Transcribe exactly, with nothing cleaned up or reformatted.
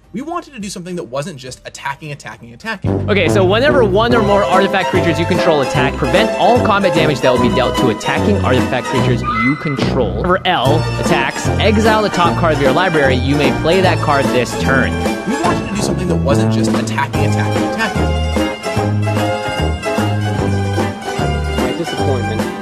We wanted to do something that wasn't just attacking, attacking, attacking. Okay, so whenever one or more artifact creatures you control attack, prevent all combat damage that will be dealt to attacking artifact creatures you control. Whenever L attacks, exile the top card of your library. You may play that card this turn. We wanted to do something that wasn't just attacking, attacking, attacking. My disappointment